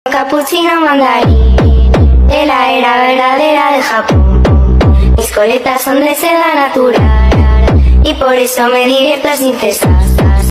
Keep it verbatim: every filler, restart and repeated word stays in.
Capuchino mandarín, de la era verdadera de Japón. Mis coletas son de seda natural y por eso me divierto sin cesar.